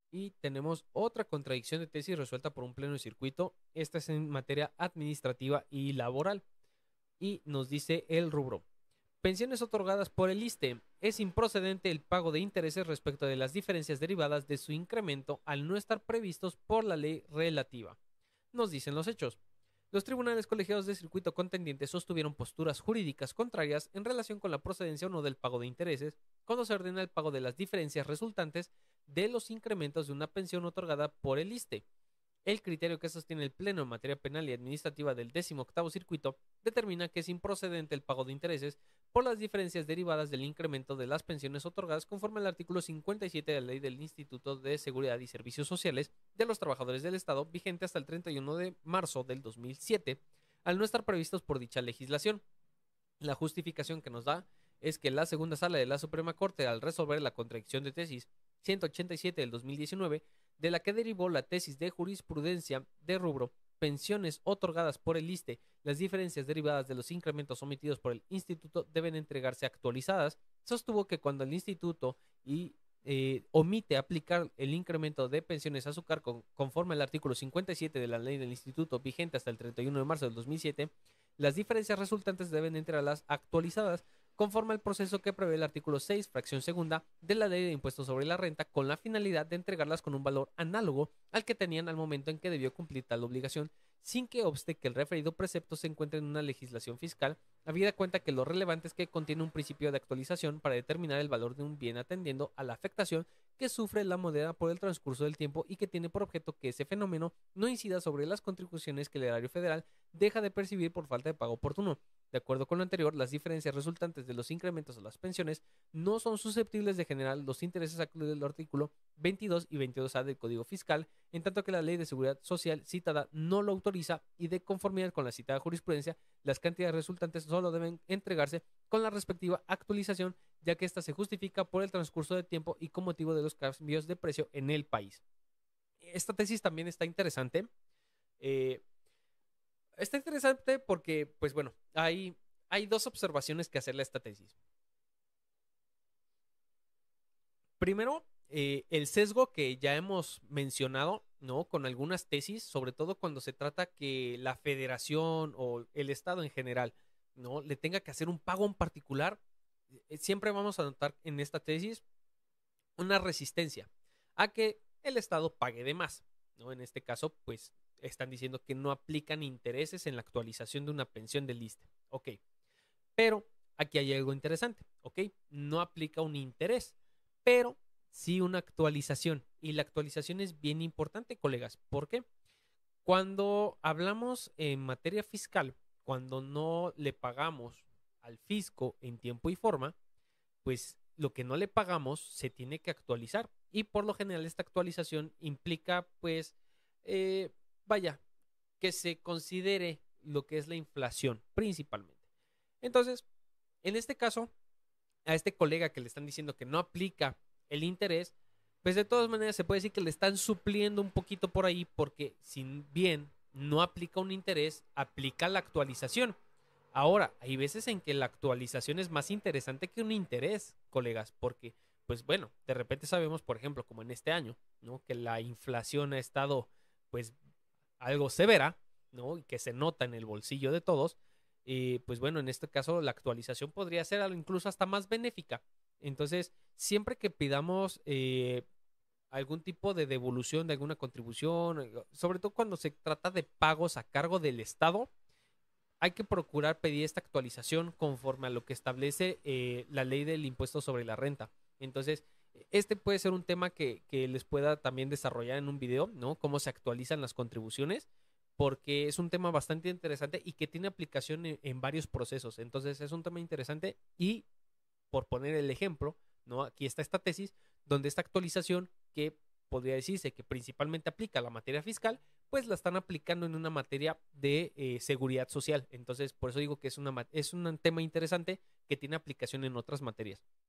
Y tenemos otra contradicción de tesis resuelta por un pleno de circuito. Esta es en materia administrativa y laboral. Y nos dice el rubro: pensiones otorgadas por el ISSSTE. Es improcedente el pago de intereses respecto de las diferencias derivadas de su incremento al no estar previstos por la ley relativa. Nos dicen los hechos. Los tribunales colegiados de circuito contendiente sostuvieron posturas jurídicas contrarias en relación con la procedencia o no del pago de intereses cuando se ordena el pago de las diferencias resultantes de los incrementos de una pensión otorgada por el ISSSTE. El criterio que sostiene el Pleno en materia penal y administrativa del 18º circuito determina que es improcedente el pago de intereses por las diferencias derivadas del incremento de las pensiones otorgadas conforme al artículo 57 de la Ley del Instituto de Seguridad y Servicios Sociales de los Trabajadores del Estado, vigente hasta el 31 de marzo del 2007, al no estar previstos por dicha legislación. La justificación que nos da es que la segunda sala de la Suprema Corte, al resolver la contradicción de tesis 187 del 2019, de la que derivó la tesis de jurisprudencia de rubro pensiones otorgadas por el ISSSTE, las diferencias derivadas de los incrementos omitidos por el instituto deben entregarse actualizadas, sostuvo que cuando el instituto omite aplicar el incremento de pensiones a su cargo conforme al artículo 57 de la ley del instituto vigente hasta el 31 de marzo del 2007, las diferencias resultantes deben entregarlas actualizadas conforme al proceso que prevé el artículo 6, fracción segunda de la Ley de Impuestos sobre la Renta, con la finalidad de entregarlas con un valor análogo al que tenían al momento en que debió cumplir tal obligación, sin que obste que el referido precepto se encuentre en una legislación fiscal, habida cuenta que lo relevante es que contiene un principio de actualización para determinar el valor de un bien atendiendo a la afectación que sufre la moneda por el transcurso del tiempo y que tiene por objeto que ese fenómeno no incida sobre las contribuciones que el erario federal deja de percibir por falta de pago oportuno. De acuerdo con lo anterior, las diferencias resultantes de los incrementos a las pensiones no son susceptibles de generar los intereses acluidos del artículo 22 y 22A del Código Fiscal, en tanto que la Ley de Seguridad Social citada no lo autoriza y de conformidad con la citada jurisprudencia, las cantidades resultantes solo deben entregarse con la respectiva actualización, ya que ésta se justifica por el transcurso del tiempo y con motivo de los cambios de precio en el país. Esta tesis también está interesante. Eh, Está interesante porque, pues bueno, hay dos observaciones que hacerle a esta tesis. Primero, el sesgo que ya hemos mencionado, ¿no? Con algunas tesis, sobre todo cuando se trata que la federación o el Estado en general, ¿no? Le tenga que hacer un pago en particular, siempre vamos a notar en esta tesis una resistencia a que el Estado pague de más, ¿no? En este caso, pues están diciendo que no aplican intereses en la actualización de una pensión del ISSSTE. Ok, pero aquí hay algo interesante, ¿ok? No aplica un interés, pero sí una actualización. Y la actualización es bien importante, colegas. ¿Por qué? Cuando hablamos en materia fiscal, cuando no le pagamos al fisco en tiempo y forma, pues lo que no le pagamos se tiene que actualizar. Y por lo general esta actualización implica, pues, eh, vaya, que se considere lo que es la inflación principalmente. Entonces, en este caso, a este colega que le están diciendo que no aplica el interés, pues de todas maneras se puede decir que le están supliendo un poquito por ahí porque si bien no aplica un interés, aplica la actualización. Ahora, hay veces en que la actualización es más interesante que un interés, colegas, porque, pues bueno, de repente sabemos, por ejemplo, como en este año, ¿no? Que la inflación ha estado, pues, algo severa, ¿no? Y que se nota en el bolsillo de todos. Pues bueno, en este caso la actualización podría ser incluso hasta más benéfica. Entonces, siempre que pidamos algún tipo de devolución de alguna contribución, sobre todo cuando se trata de pagos a cargo del Estado, hay que procurar pedir esta actualización conforme a lo que establece la ley del impuesto sobre la renta. Entonces, este puede ser un tema que les pueda también desarrollar en un video, ¿no? Cómo se actualizan las contribuciones, porque es un tema bastante interesante y que tiene aplicación en varios procesos. Entonces, es un tema interesante y, por poner el ejemplo, ¿no? Aquí está esta tesis donde esta actualización que podría decirse que principalmente aplica a la materia fiscal, pues la están aplicando en una materia de seguridad social. Entonces, por eso digo que es un tema interesante que tiene aplicación en otras materias.